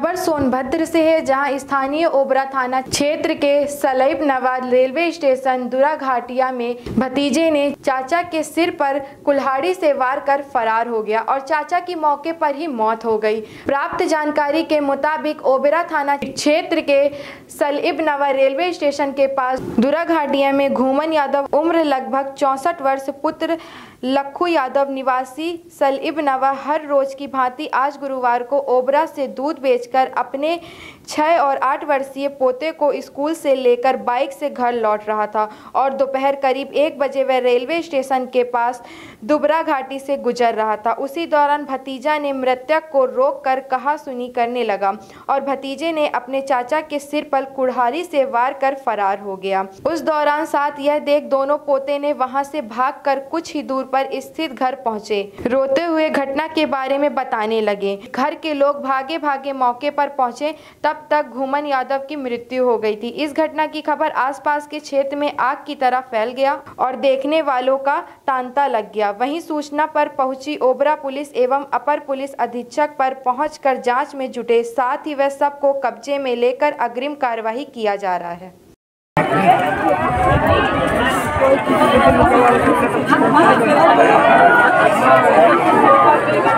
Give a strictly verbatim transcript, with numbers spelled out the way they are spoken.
खबर सोनभद्र से है, जहां स्थानीय ओबरा थाना क्षेत्र के सलईब नवाद रेलवे स्टेशन दुराघाटिया में भतीजे ने चाचा के सिर पर कुल्हाड़ी से वार कर फरार हो गया और चाचा की मौके पर ही मौत हो गई। प्राप्त जानकारी के मुताबिक ओबरा थाना क्षेत्र के सलईब नवाद रेलवे स्टेशन के पास दुराघाटिया में घूमन यादव उम्र लगभग चौसठ वर्ष पुत्र लखू यादव निवासी सलईब नवा हर रोज की भांति आज गुरुवार को ओबरा से दूध बेचकर अपने छह और आठ वर्षीय पोते को स्कूल से लेकर बाइक से घर लौट रहा था और दोपहर करीब एक बजे वह रेलवे स्टेशन के पास दुबरा घाटी से गुजर रहा था। उसी दौरान भतीजा ने मृतक को रोक कर कहा सुनी करने लगा और भतीजे ने अपने चाचा के सिर पर कुल्हाड़ी से वार कर फरार हो गया। उस दौरान साथ यह देख दोनों पोते ने वहां से भागकर कुछ ही दूर पर स्थित घर पहुंचे। रोते हुए घटना के बारे में बताने लगे। घर के लोग भागे भागे मौके पर पहुंचे, तब तक घूमन यादव की मृत्यु हो गई थी। इस घटना की खबर आसपास के क्षेत्र में आग की तरह फैल गया और देखने वालों का तांता लग गया। वहीं सूचना पर पहुंची ओबरा पुलिस एवं अपर पुलिस अधीक्षक पर पहुंचकर जांच में जुटे, साथ ही वह सबको कब्जे में लेकर अग्रिम कार्यवाही किया जा रहा है। Thank you.